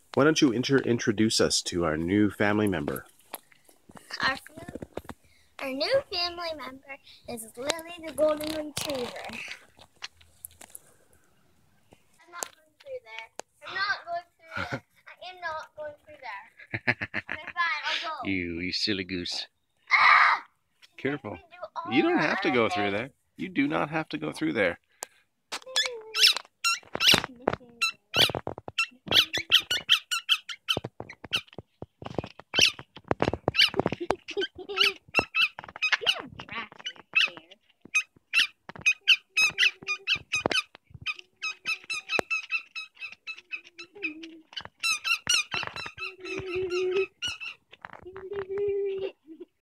Why don't you introduce us to our new family member? Our, our new family member is Lily the Golden Retriever. I'm not going through there. I'm not going through there. I am not going through there. Okay, fine, I'll go. You silly goose. Ah! Careful. You don't have to go through there. You do not have to go through there.